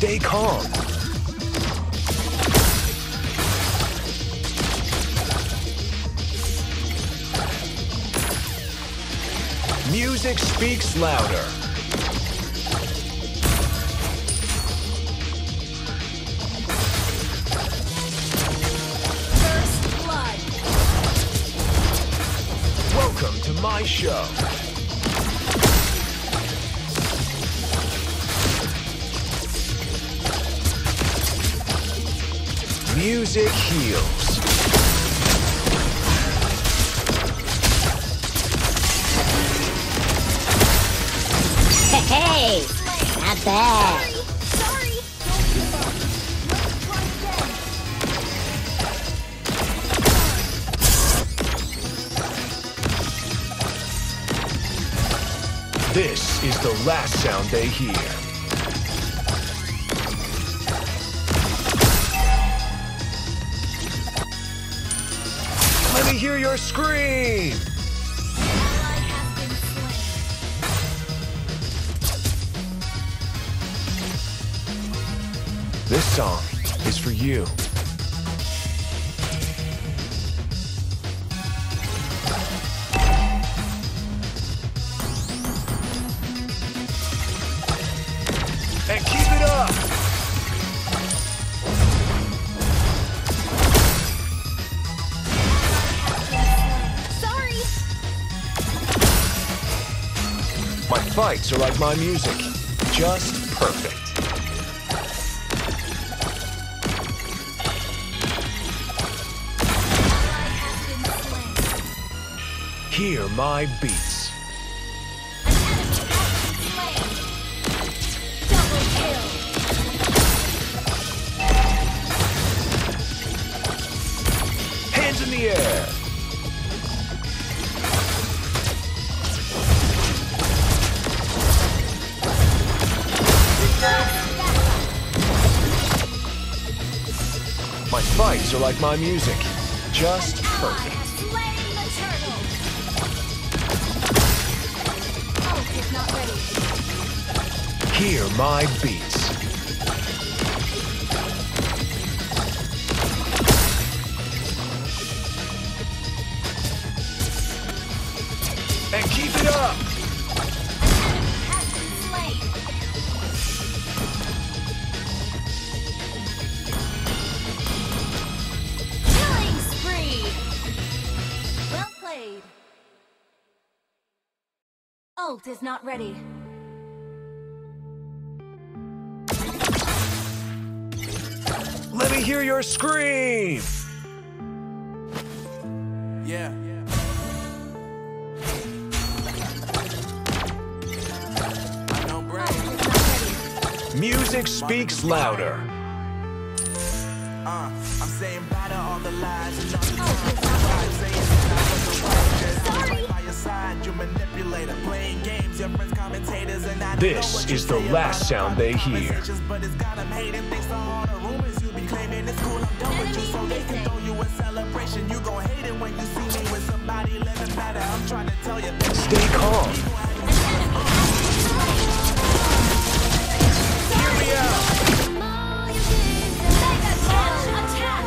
Stay calm. Music speaks louder. First blood. Welcome to my show. Music heals. Hey, not bad. Sorry. Don't give up. Let's try again. This is the last sound they hear. Let me hear your scream! Ally has been slain. This song is for you. And keep it up! Sorry. My fights are like my music. Just perfect. Ally has been slain. Hear my beats. An enemy has been slain. Double kill. Hands in the air. My fights are like my music. Just perfect. Slain the turtle. Ult is not ready. Hear my beats. And keep it up! Has been slain. Killing spree. Well played. Ult is not ready. Let me hear your scream! Yeah. I know Ult brain. is not ready. Music speaks louder. I'm saying bye to all the lies and all the Ult is not lies. ready. Saying that I wasn't right. Just Sorry. right by your side, you manipulator. Playing games, your friends commentators, and I don't know This what you is the say last about sound our they hear. conversations, but it's got 'em hating. Thanks to all the rumors you be claiming. It's cool, I'm done with you, so they can throw you a celebration. You gon' hate it when you see me with somebody living better. I'm trying to tell you, baby. Stay calm. Hear me out. Mega kill. Attack.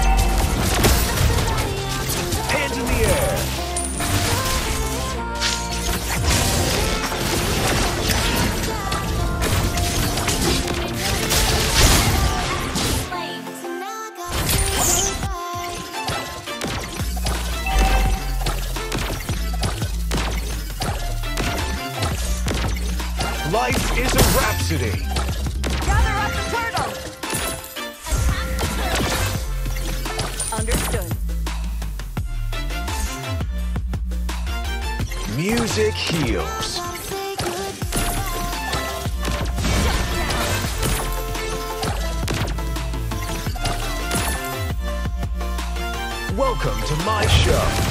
Hands in the air. Slain. Life is a rhapsody. Gather up the turtle. Understood. Music heals. Welcome to my show.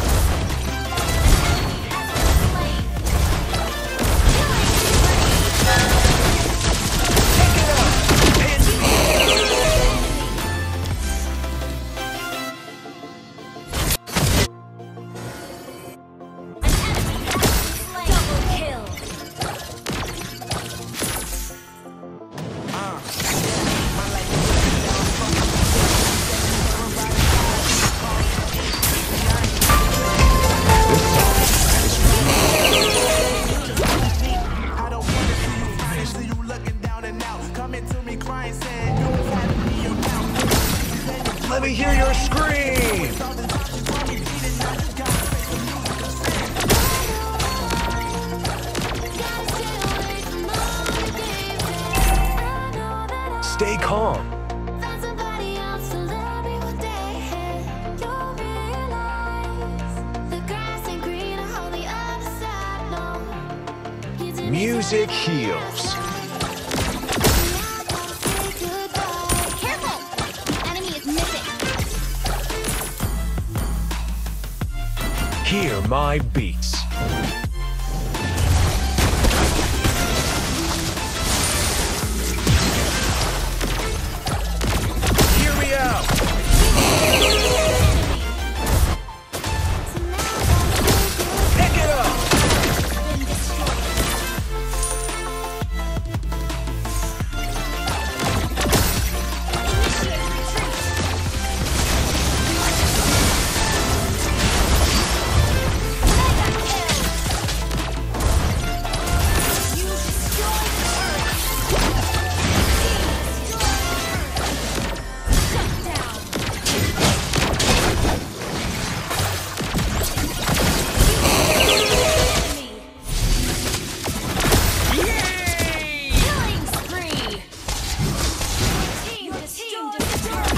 Stay calm. Find somebody else to love you one day. You'll realize the grass ain't greener on the other side. No, you didn't Music deserve heals. Now don't say goodbye. Careful! The enemy is missing. Hear my beats. Hear me out. So now don't say goodbye. Pick it up. Been destroyed. Initiate retreat. Mega kill. You destroyed the turret. Shut down. Enemy. Killing spree. Team destroyed the turret.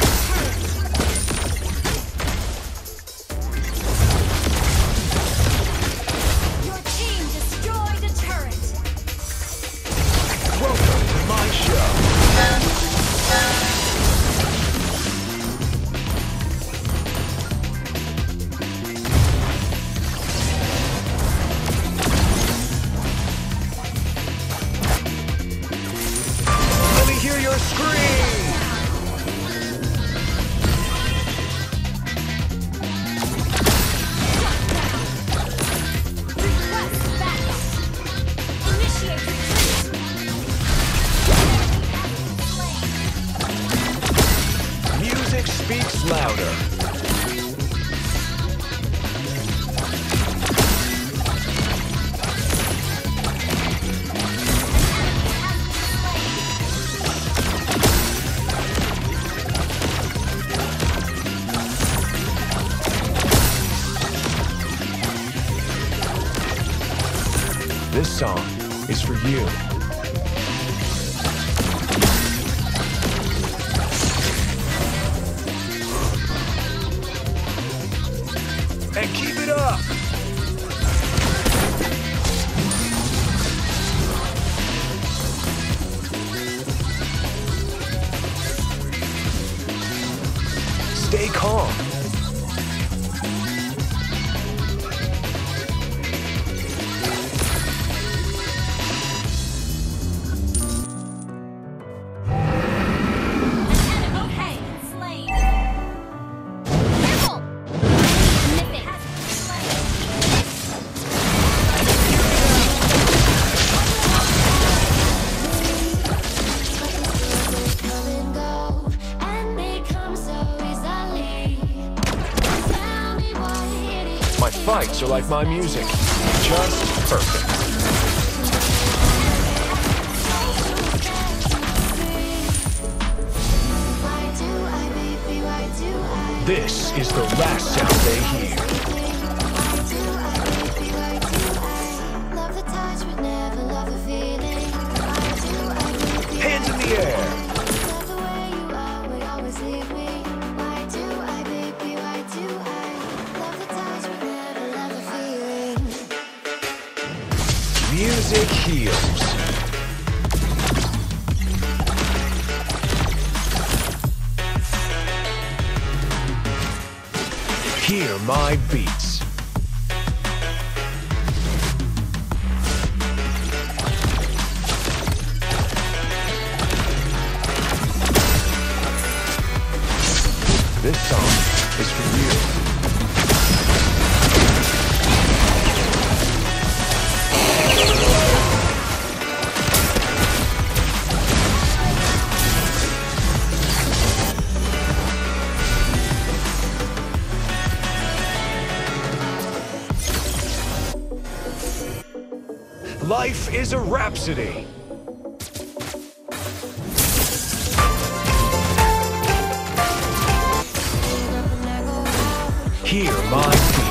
Your team destroyed a turret. Welcome to my show. Let me hear your scream. Request backup. Initiate retreat. Music speaks louder. This song is for you. And keep it up. Stay calm. Okay, slain. Careful! Missing. Come and go, and they come so easily. Tell me why it is. My fights are like my music. Just perfect. Why do I, baby, why do I? This is the last sound they hear. Why do I, baby, why do I? Love the touch, but never love the feeling. Why do I, baby? Hands in the air. Love the way you are, would always leave me. Why do I, baby, why do I? Love the touch, but never love the feeling. Music heals. Hear my beats. This song is for you. Life is a rhapsody. Hear my beats.